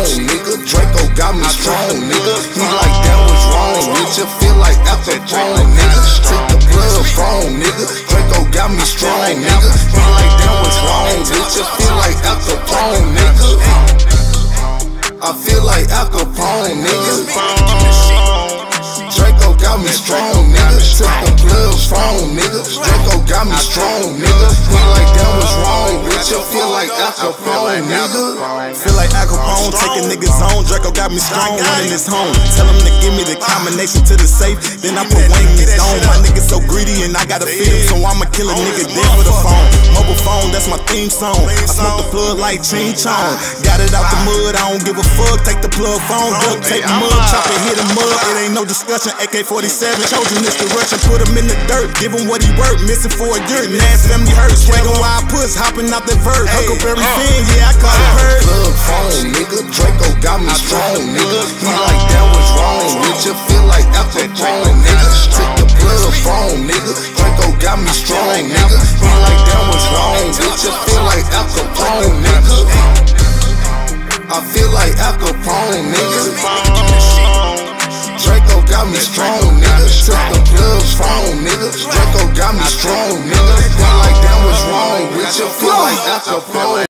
nigga. Draco got me strong, nigga. He like that was wrong, bitch. You feel like Al Capone, nigga. Took the blood from, nigga. Draco got me strong, nigga. He like that was wrong, bitch. You feel like Al Capone, nigga. I feel like Al Capone, nigga. Draco got me strong, nigga. Took the blood from, nigga. Draco got me strong, nigga. Feel like that was wrong, bitch. You feel like Al Capone, nigga. Feel like Al Capone, taking niggas on. Draco got me strong, running his home. Tell him to give me the combination to the safe, then I put Wayne in his dome. My niggas so greedy and I gotta feed him, so I'ma kill a nigga dead with a phone. Mobile phone, that's my theme song. I smoke the plug like Ching Chong. Got it out the mud, I don't give a fuck. Take the plug phone, duck, take the mud, chop it, hit him up. It ain't no discussion. AK-47, chosen this direction. Put him in the dirt, give him what he worth. Missing for a year, Nash family hurt. Swaggin' wild puss, hopping out that verse. Huckleberry Finn, yeah, I call it hurt. Plug phone, nigga. Draco got me strong, nigga. He like that was wrong, bitch. You feel like Al Capone, nigga. Took the plug phone, nigga. Draco got me strong, nigga. He like that was wrong, bitch. You feel like Al Capone, nigga. I feel like Al Capone, nigga. Draco got me strong, nigga. Took the plug phone, nigga. Draco got me strong, nigga. Feel like that was wrong, bitch. You feel like Al Capone.